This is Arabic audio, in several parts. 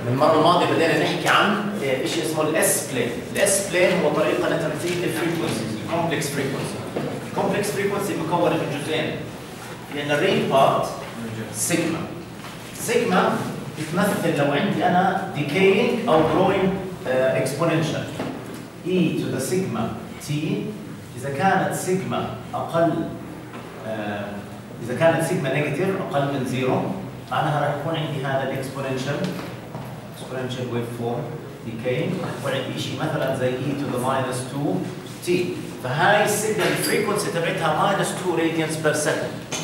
من المره الماضيه بدينا نحكي عن شيء اسمه الاس بلين. الاس بلين هو طريقه لتمثيل الفريكونسيز، الكومبلكس فريكونسي. الكومبلكس فريكونسي مكونه من جزئين، لان الريل بارت سيجما. سيجما بتمثل لو عندي انا decaying او growing exponential e to the sigma t. اذا كانت سيجما اقل اذا كانت سيجما نيجاتيف اقل من زيرو، معناها راح يكون عندي هذا الاكسبوننشال ويف فورم decaying، راح يكون عندي شيء مثلا زي e to the minus 2 t. فهاي السيجنال الفريكونسي تبعتها minus 2 radians per second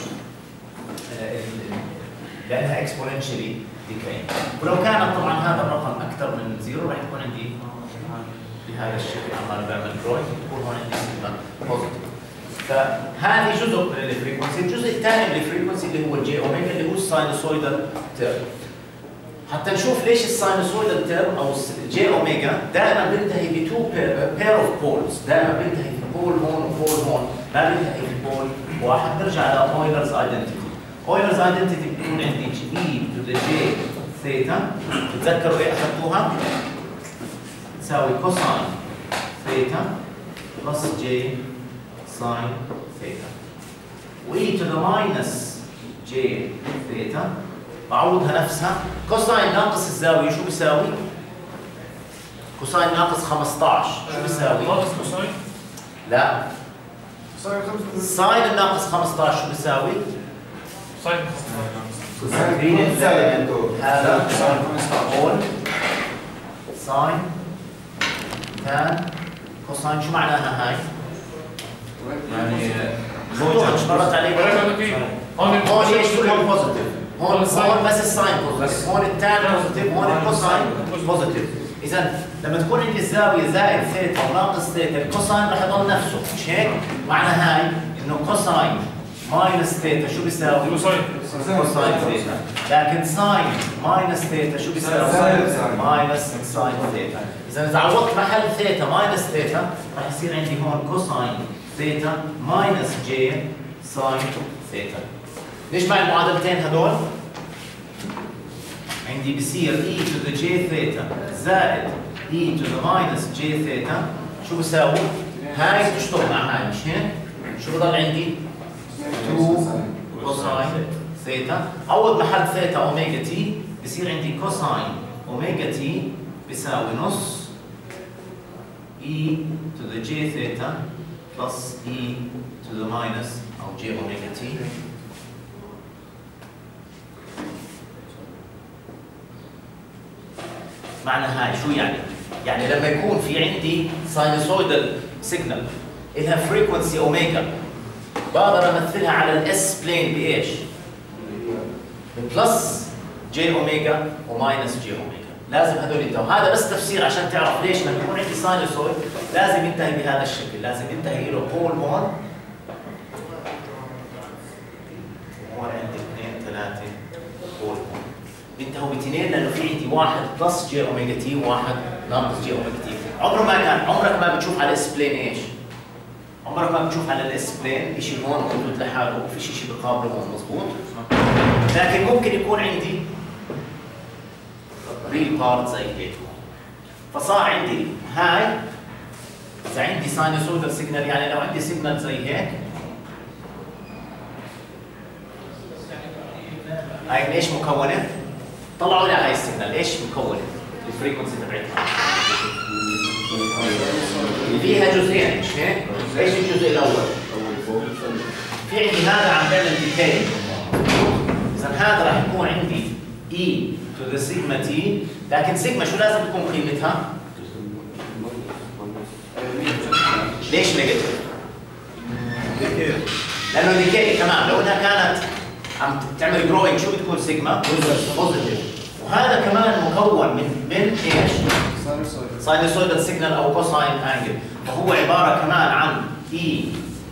لانها exponentially decaying. ولو كانت طبعا هذا الرقم اكثر من زيرو راح يكون عندي بهذا الشكل عمال بعمل جروينج، يكون هون عندي سيجما بوزيتيف. فهذه جزء من الفريكونسي. الجزء الثاني من الفريكونسي اللي هو الجي اوميجا اللي هو الساينوسويدال تيرم. حتى نشوف ليش الساينوسويدال تيرم او الجي اوميجا دائما بينتهي بتو بير اوف بولز، دائما بينتهي في بول هون وبول هون، ما بينتهي في بول واحد. نرجع على اويلرز ايدنتيتي. اويلرز ايدنتيتي بتكون عندي اي تو ذا جي ثيتا، تتذكروا ايه اخذتوها؟ تساوي كوساين ثيتا بلس جي ساين ثيتا، واي تو ذا ماينس جي ثيتا بعوضها نفسها. كوساين ناقص الزاويه شو بيساوي؟ كوساين ناقص 15 شو بيساوي؟ ناقص كوساين؟ لا، ساين الناقص 15 شو بيساوي؟ ساين هذا هون ساين تان كوساين. شو معناها هاي؟ يعني مش مرت عليه هون ايش كلهم بوزيتيف، هون بس الساين بوزيتيف، هون التان بوزيتيف، هون الكوساين بوزيتيف. اذا لما تكون عندي الزاويه زائد ثيتا وناقص ثيتا، الكوساين راح يضل نفسه، مش هيك؟ معنى هاي انه كوساين ماينس ثيتا شو بيساوي؟ كوساين ثيتا. لكن ساين ماينس ثيتا شو بيساوي؟ ماينس ساين ثيتا. اذا عوضت محل ثيتا ماينس ثيتا راح يصير عندي هون كوساين ثيتا ماينس جي ساين ثيتا. ليش مع المعادلتين هذول؟ عندي بصير e to the j ثيتا زائد e to the minus j ثيتا شو بيساوي؟ هاي تشتغل مع هاي، مش هيك؟ شو بضل عندي؟ 2 كوساين ثيتا. عوض محل ثيتا اوميجا تي بصير عندي كوساين اوميجا تي بيساوي نص e to the j ثيتا plus e to the minus او j اوميجا تي. معنى هاي شو يعني؟ يعني لما يكون في عندي ساينوسويدال سيجنال لها فريكونسي اوميجا، بقدر امثلها على الاس بلين بايش؟ بلس جي اوميجا وماينس جي اوميجا. لازم هذول ينتهوا. هذا بس تفسير عشان تعرف ليش لما يكون عندي ساينوسويد لازم ينتهي بهذا الشكل، لازم ينتهي له بول هون، هون عندي 2 3 بول هون، بينتهوا باثنين لانه في عندي واحد بلس جي اوميجا تي وواحد ناقص جي اوميجا تي. عمرك ما بتشوف على الاس بلين ايش؟ عمرك ما بتشوف على الاس بلين شيء هون موجود لحاله وفي شيء بقابله هون، مضبوط؟ لكن ممكن يكون عندي ريل بارت زي هيك، فصار عندي هاي اذا عندي ساينوسويدال سيجنال، يعني لو عندي سيجنال زي هيك، هاي ايش مكونه؟ طلعوا لي على هاي السيجنال ايش مكونه؟ الفريكونسي تبعتها فيها جزئين، مش هيك؟ ايش الجزء الاول؟ في عندي هذا عم بيعمل ديكاي، اذا هذا راح يكون عندي e to the sigma t، لكن سيجما شو لازم تكون قيمتها؟ ليش نيجاتيف؟ لانه ديكاي كمان لو انها كانت عم تعمل جروينج شو بتكون سيجما؟ بوزيتيف. وهذا كمان مكون من ايش؟ ساينوسويدال سيجنال او كوساين انجل، فهو عباره كمان عن e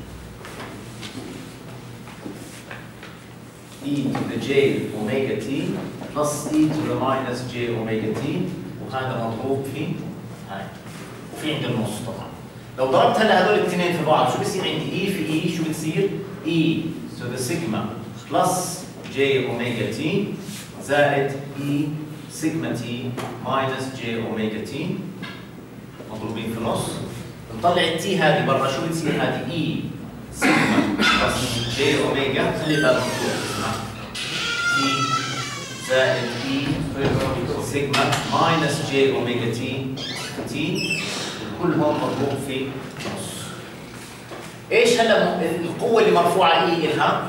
to the j omega t plus e to the minus j omega t، وهذا مضروب في هاي، وفي عند النص طبعا. لو ضربت هلا هذول الاثنين في بعض شو بصير عندي؟ e في e شو بتصير؟ e to the sigma plus j omega t زائد e سيجما تي ماينس جي اوميجا تي مضروبين في النص. نطلع التي هذه برا، شو بتصير هذه؟ اي سيجما بلس جي اوميجا، خلي بالك اسمع، تي زائد اي سيجما ماينس جي اوميجا تي تي، كل هون مضروب في النص. ايش هلا القوة اللي مرفوعة اي الها؟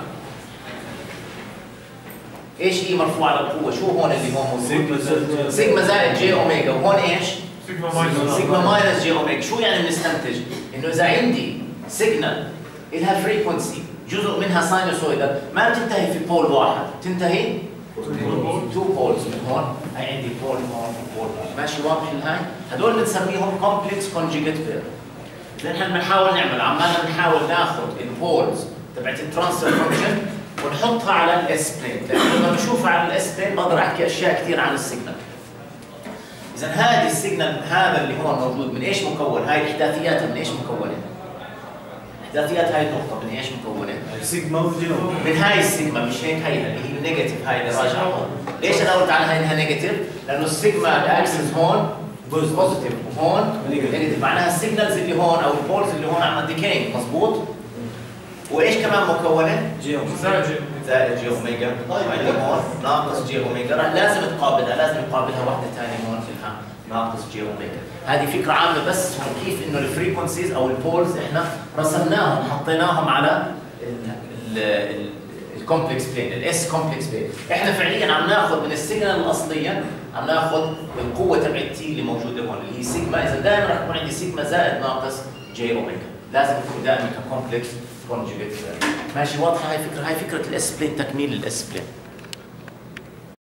ايش اي مرفوعة للقوة؟ شو هون اللي هون موجود؟ سيجما زائد جي اوميجا، وهون ايش؟ سيجما ماينس جي اوميجا. شو يعني بنستنتج؟ انه اذا عندي سيجنال لها فريكونسي جزء منها ساينوسويدال ما بتنتهي في بول واحد، تنتهي تو بولز من هون، هي عندي بول هون وبول هون، ماشي واضح الهاي؟ هدول بنسميهم كومبلكس كونجيجيت بير. اذا نحن بنحاول نعمل عمالنا بنحاول ناخذ البولز تبعت الترانسفير فانكشن ونحطها على الاس بلين، لانه لما بشوفها على الاس بلين بقدر احكي اشياء كثير عن السيجنال. اذا هذه السيجنال هذا اللي هون موجود من ايش مكون؟ هاي الاحداثيات من ايش مكونه؟ احداثيات هاي النقطة من ايش مكونة؟ سيجما وجي من هاي السيجما، مش هيك هي اللي هي النيجاتيف، هاي اللي راجعة. ليش انا قلت عنها انها نيجاتيف؟ لانه السيجما الاكسس هون بوزيتيف وهون نيجاتيف، معناها السيجنالز اللي هون او البولز اللي هون عمل ديكينج، مضبوط؟ وايش كمان مكونه؟ جي زائد جي اوميجا. طيب عندي هون ناقص جي اوميجا، لازم تقابلها، لازم يقابلها واحدة ثانية هون فيها ناقص جي اوميجا. هذه فكرة عامة بس هون كيف انه الفريكونسيز او البولز احنا رسمناهم حطيناهم على الكومبلكس بلين، الاس كومبلكس بلين. احنا فعليا عم ناخذ من السيجنال الاصلية، عم ناخذ القوة تبعت تي اللي موجودة هون اللي هي سيجما. اذا دائما رح يكون عندي سيجما زائد ناقص جي اوميجا، لازم يكون دائما ككومبلكس كونجوجيت. ماشي واضحة هاي الفكرة؟ هاي فكرة الاس بلين، تكميل الاس بلين.